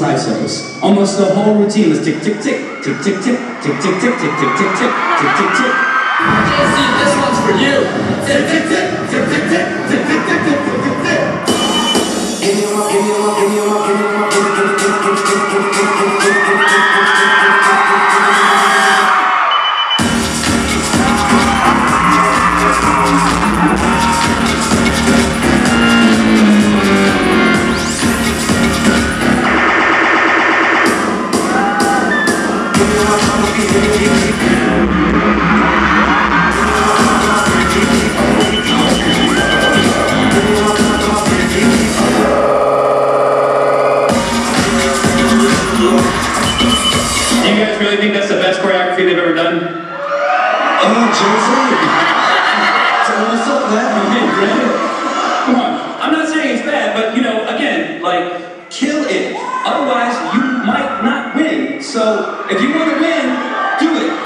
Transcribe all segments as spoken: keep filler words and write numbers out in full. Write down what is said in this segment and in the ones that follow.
triceps. Almost the whole routine was tick, tick, tick, tick, tick, tick, tick, tick, tick, tick, tick, tick, tick, tick, tick, tick. J C, this one's for you. Tick, tick, tick, tick, tick, tick, tick, tick, tick, tick, tick, tick, tick. Give me more, give me more, give me more, give me more, give me, give me, give me, give me, give me, give me, give me, give me, give me, give me, give me, give me. You guys really think that's the best choreography they've ever done? Oh, Joseph! What's up, man? Come on. I'm not saying it's bad, but you know, again, like, kill it. Otherwise, you might not win. So, if you want to win, do it.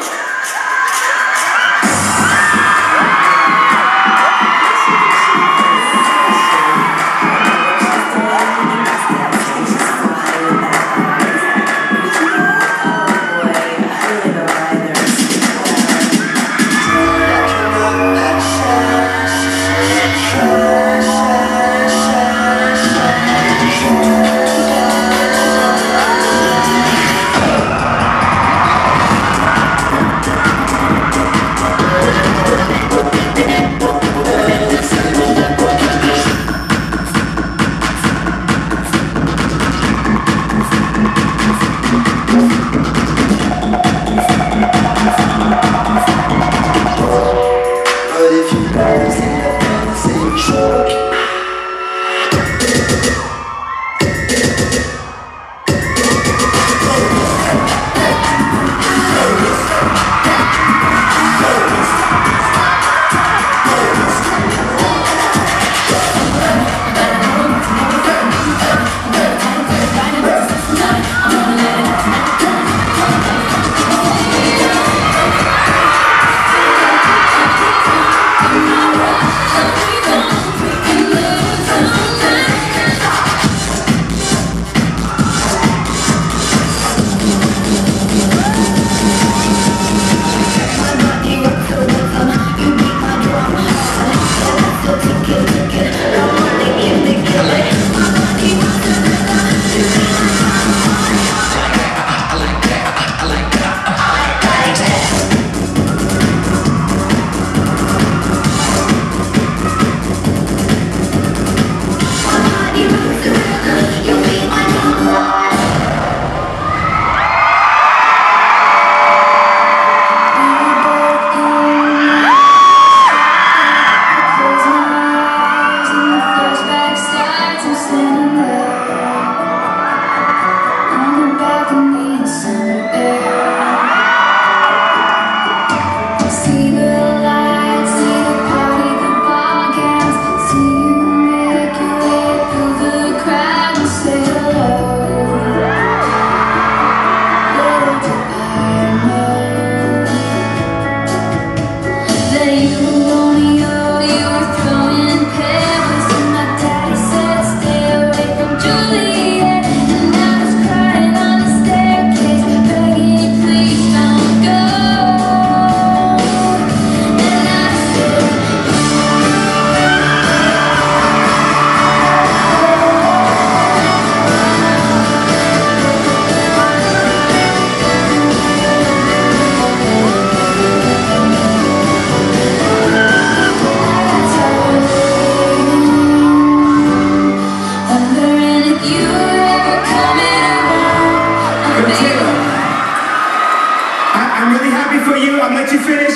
I'm really happy for you. I'll let you finish.